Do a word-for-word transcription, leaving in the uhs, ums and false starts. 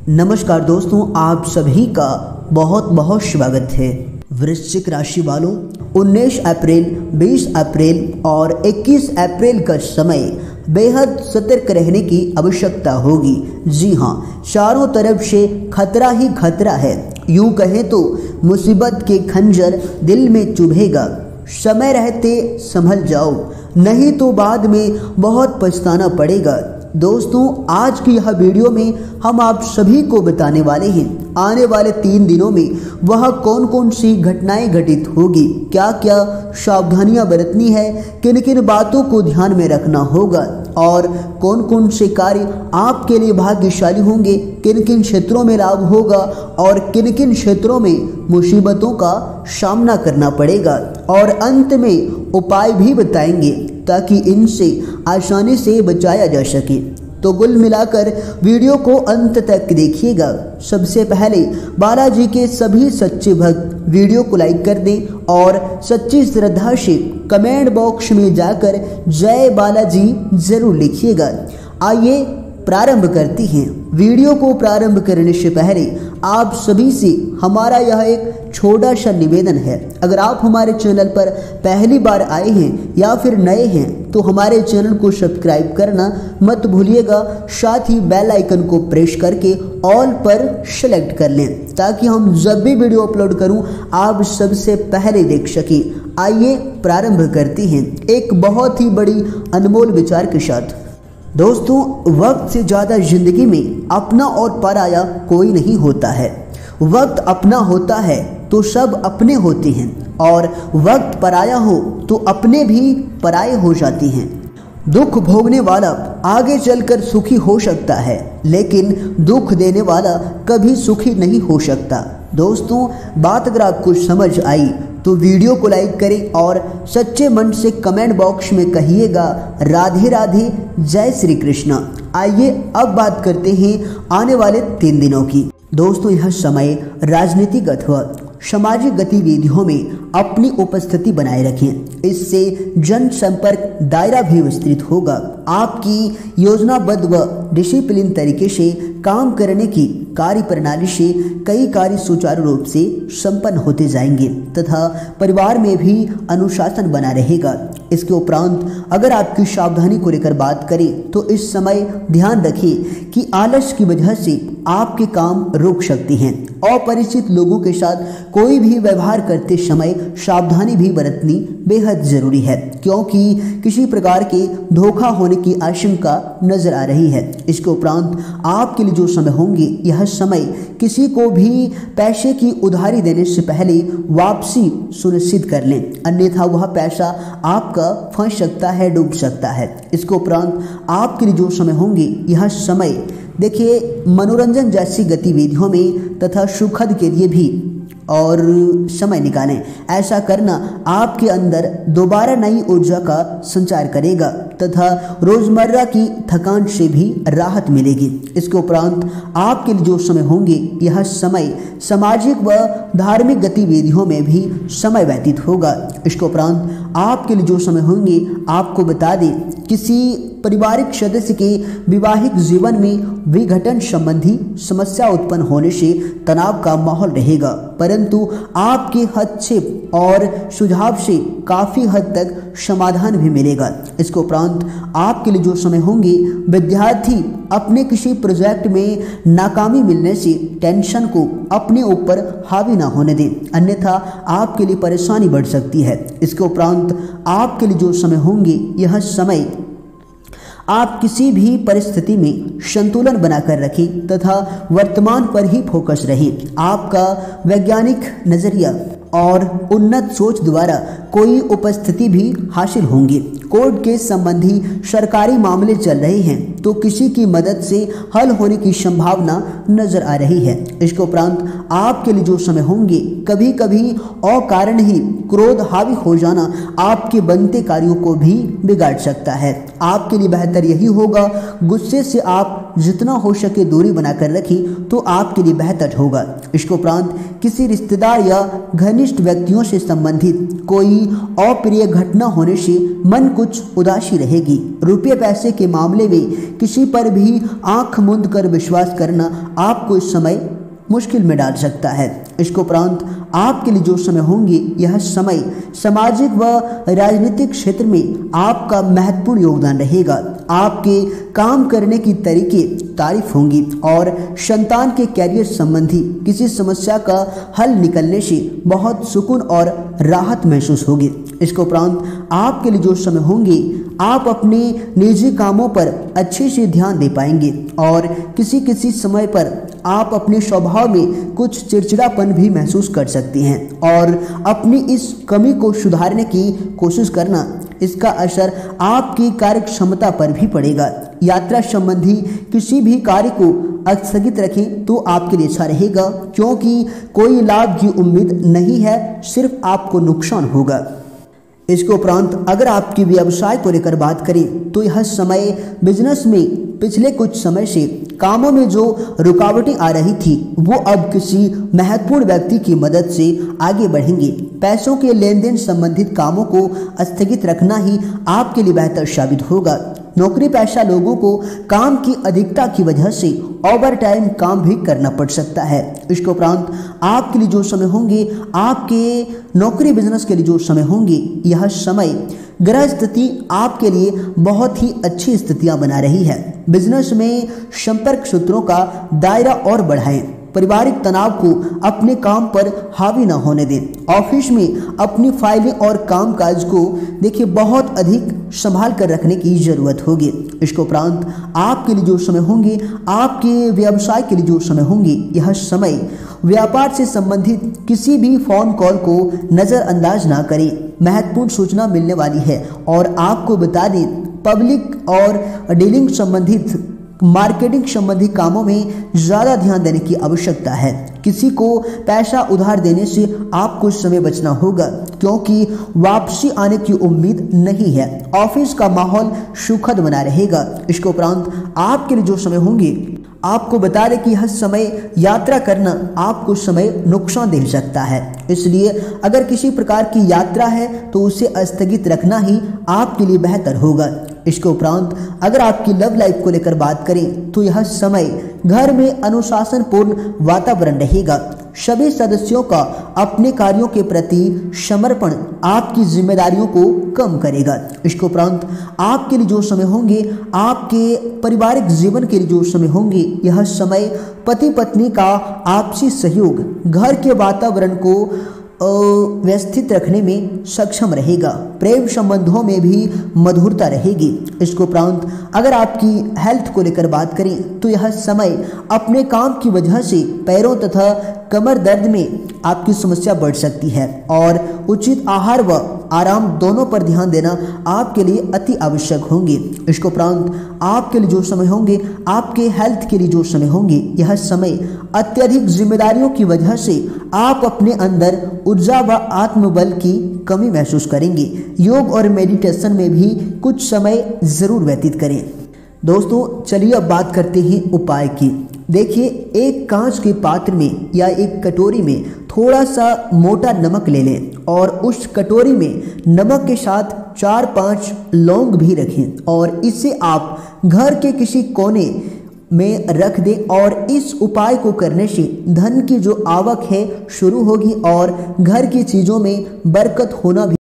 नमस्कार दोस्तों, आप सभी का बहुत बहुत स्वागत है। वृश्चिक राशि वालों, उन्नीस अप्रैल, बीस अप्रैल और इक्कीस अप्रैल का समय बेहद सतर्क रहने की आवश्यकता होगी। जी हाँ, चारों तरफ से खतरा ही खतरा है। यूं कहें तो मुसीबत के खंजर दिल में चुभेगा। समय रहते संभल जाओ, नहीं तो बाद में बहुत पछताना पड़ेगा। दोस्तों, आज की यह वीडियो में हम आप सभी को बताने वाले हैं आने वाले तीन दिनों में वह कौन कौन सी घटनाएं घटित होगी, क्या क्या सावधानियां बरतनी है, किन किन बातों को ध्यान में रखना होगा और कौन कौन से कार्य आपके लिए भाग्यशाली होंगे, किन किन क्षेत्रों में लाभ होगा और किन किन क्षेत्रों में मुसीबतों का सामना करना पड़ेगा और अंत में उपाय भी बताएंगे ताकि इनसे आसानी से बचाया जा सके। तो कुल मिलाकर वीडियो को अंत तक देखिएगा। सबसे पहले बालाजी के सभी सच्चे भक्त वीडियो को लाइक कर दें और सच्ची श्रद्धा से कमेंट बॉक्स में जाकर जय बालाजी जरूर लिखिएगा। आइए प्रारंभ करती हैं। वीडियो को प्रारंभ करने से पहले आप सभी से हमारा यह एक छोटा सा निवेदन है। अगर आप हमारे चैनल पर पहली बार आए हैं या फिर नए हैं तो हमारे चैनल को सब्सक्राइब करना मत भूलिएगा। साथ ही बेल आइकन को प्रेस करके ऑल पर सेलेक्ट कर लें ताकि हम जब भी वीडियो अपलोड करूं आप सबसे पहले देख सकें। आइए प्रारंभ करते हैं एक बहुत ही बड़ी अनमोल विचार के साथ। दोस्तों, वक्त से ज़्यादा जिंदगी में अपना और पराया कोई नहीं होता है। वक्त अपना होता है तो सब अपने होते हैं और वक्त पराया हो तो अपने भी पराये हो जाते हैं। दुख भोगने वाला आगे चलकर सुखी हो सकता है, लेकिन दुख देने वाला कभी सुखी नहीं हो सकता। दोस्तों, बात अगर आपको समझ आई तो वीडियो को लाइक करें और सच्चे मन से कमेंट बॉक्स में कहिएगा राधे राधे, जय श्री कृष्ण। आइए अब बात करते हैं आने वाले तीन दिनों की। दोस्तों, यह समय राजनीतिक अथवा सामाजिक गतिविधियों में अपनी उपस्थिति बनाए रखें। इससे जनसंपर्क दायरा भी विस्तृत होगा। आपकी योजनाबद्ध व डिसिप्लिन तरीके से काम करने की कार्य प्रणाली से कई कार्य सुचारू रूप से संपन्न होते जाएंगे तथा परिवार में भी अनुशासन बना रहेगा। इसके उपरांत अगर आपकी सावधानी को लेकर बात करें तो इस समय ध्यान रखें कि आलस की वजह से आपके काम रुक सकते हैं। अपरिचित लोगों के साथ कोई भी व्यवहार करते समय सावधानी भी बरतनी बेहद जरूरी है, क्योंकि किसी प्रकार के धोखा होने की आशंका नजर आ रही है। इसके उपरांत आपके लिए जो समय होंगे, यह समय किसी को भी पैसे की उधारी देने से पहले वापसी सुनिश्चित कर लें, अन्यथा वह पैसा आपका फंस सकता है, डूब सकता है। इसके उपरांत आपके लिए जो समय होंगे, यह समय देखिए मनोरंजन जैसी गतिविधियों में तथा सुखद के लिए भी और समय निकालें। ऐसा करना आपके अंदर दोबारा नई ऊर्जा का संचार करेगा तथा रोजमर्रा की थकान से भी राहत मिलेगी। इसके उपरांत आपके लिए जो समय होंगे, यह समय सामाजिक व धार्मिक गतिविधियों में भी समय व्यतीत होगा। इसके उपरांत आपके लिए जो समय होंगे, आपको बता दें किसी पारिवारिक सदस्य के वैवाहिक जीवन में विघटन संबंधी समस्या उत्पन्न होने से तनाव का माहौल रहेगा, परंतु आपके हस्तक्षेप और सुझाव से काफ़ी हद तक समाधान भी मिलेगा। इसके उपरांत आपके लिए जो समय होंगे, विद्यार्थी अपने किसी प्रोजेक्ट में नाकामी मिलने से टेंशन को अपने ऊपर हावी ना होने दें, अन्यथा आपके लिए परेशानी बढ़ सकती है। इसके उपरांत आपके लिए जो समय होंगे, यह समय आप किसी भी परिस्थिति में संतुलन बनाकर रखें तथा वर्तमान पर ही फोकस रहें। आपका वैज्ञानिक नजरिया और उन्नत सोच द्वारा कोई उपस्थिति भी हासिल होंगी। कोर्ट के संबंधी सरकारी मामले चल रहे हैं तो किसी की मदद से हल होने की संभावना नजर आ रही है। इसके उपरांत आपके लिए जो समय होंगे, कभी कभी अकारण ही क्रोध हावी हो जाना आपके बनते कार्यों को भी बिगाड़ सकता है। आपके लिए बेहतर यही होगा गुस्से से आप आप जितना हो सके दूरी बनाकर रखें तो आपके लिए बेहतर होगा। इसके उपरांत किसी रिश्तेदार या घनिष्ठ व्यक्तियों से संबंधित कोई अप्रिय घटना होने से मन कुछ उदासी रहेगी। रुपये पैसे के मामले में किसी पर भी आंख मूंद कर विश्वास करना आपको इस समय मुश्किल में डाल सकता है। इसके उपरांत आपके लिए जो समय होंगे, यह समय सामाजिक व राजनीतिक क्षेत्र में आपका महत्वपूर्ण योगदान रहेगा। आपके काम करने की तरीके तारीफ होंगी और संतान के कैरियर संबंधी किसी समस्या का हल निकलने से बहुत सुकून और राहत महसूस होगी। इसके उपरांत आपके लिए जो समय होंगे, आप अपने निजी कामों पर अच्छे से ध्यान दे पाएंगे और किसी किसी समय पर आप अपने स्वभाव में कुछ चिड़चिड़ापन भी महसूस कर सकती हैं और अपनी इस कमी को सुधारने की कोशिश करना, इसका असर आपकी कार्य क्षमता पर भी पड़ेगा। यात्रा संबंधी किसी भी कार्य को स्थगित रखें तो आपके लिए अच्छा रहेगा, क्योंकि कोई लाभ की उम्मीद नहीं है, सिर्फ आपको नुकसान होगा। इसके उपरांत अगर आपकी व्यवसाय को लेकर बात करें तो यह समय बिजनेस में पिछले कुछ समय से कामों में जो रुकावटें आ रही थी वो अब किसी महत्वपूर्ण व्यक्ति की मदद से आगे बढ़ेंगे। पैसों के लेन देन संबंधित कामों को स्थगित रखना ही आपके लिए बेहतर साबित होगा। नौकरी पेशा लोगों को काम की अधिकता की वजह से ओवर टाइम काम भी करना पड़ सकता है। इसके उपरांत आपके लिए जो समय होंगे, आपके नौकरी बिजनेस के लिए जो समय होंगे, यह समय ग्रह स्थिति आपके लिए बहुत ही अच्छी स्थितियां बना रही है। बिजनेस में संपर्क सूत्रों का दायरा और बढ़ाएं। पारिवारिक तनाव को अपने काम पर हावी न होने दें। ऑफिस में अपनी फाइलें और कामकाज को देखिए बहुत अधिक संभाल कर रखने की जरूरत होगी। इसके उपरांत आपके लिए जो समय होंगे, आपके व्यवसाय के लिए जो समय होंगे, यह समय व्यापार से संबंधित किसी भी फोन कॉल को नज़रअंदाज ना करें। महत्वपूर्ण सूचना मिलने वाली है और आपको बता दें, पब्लिक और डीलिंग संबंधित मार्केटिंग संबंधी कामों में ज़्यादा ध्यान देने की आवश्यकता है। किसी को पैसा उधार देने से आपको समय बचना होगा, क्योंकि वापसी आने की उम्मीद नहीं है। ऑफिस का माहौल सुखद बना रहेगा। इसके उपरांत आपके लिए जो समय होंगे, आपको बता दें कि यह समय यात्रा करना आपको समय नुकसान दे सकता है, इसलिए अगर किसी प्रकार की यात्रा है तो उसे स्थगित रखना ही आपके लिए बेहतर होगा। इसके उपरांत अगर आपकी लव लाइफ को लेकर बात करें तो यह समय घर में अनुशासनपूर्ण वातावरण रहेगा। सभी सदस्यों का अपने कार्यों के प्रति समर्पण आपकी जिम्मेदारियों को कम करेगा। इसके उपरांत आपके लिए जो समय होंगे, आपके पारिवारिक जीवन के लिए जो समय होंगे, यह समय पति पत्नी का आपसी सहयोग घर के वातावरण को व्यवस्थित रखने में सक्षम रहेगा। प्रेम संबंधों में भी मधुरता रहेगी। इसके उपरांत अगर आपकी हेल्थ को लेकर बात करें तो यह समय अपने काम की वजह से पैरों तथा कमर दर्द में आपकी समस्या बढ़ सकती है और उचित आहार व आराम दोनों पर ध्यान देना आपके लिए अति आवश्यक होंगे। इसके उपरांत आपके लिए जो समय होंगे, आपके हेल्थ के लिए जो समय होंगे, यह समय अत्यधिक जिम्मेदारियों की वजह से आप अपने अंदर ऊर्जा व आत्मबल की कमी महसूस करेंगे। योग और मेडिटेशन में भी कुछ समय जरूर व्यतीत करें। दोस्तों चलिए अब बात करते हैं उपाय की। देखिए, एक कांच के पात्र में या एक कटोरी में थोड़ा सा मोटा नमक ले लें और उस कटोरी में नमक के साथ चार पांच लौंग भी रखें और इसे आप घर के किसी कोने में रख दें और इस उपाय को करने से धन की जो आवक है शुरू होगी और घर की चीज़ों में बरकत होना भी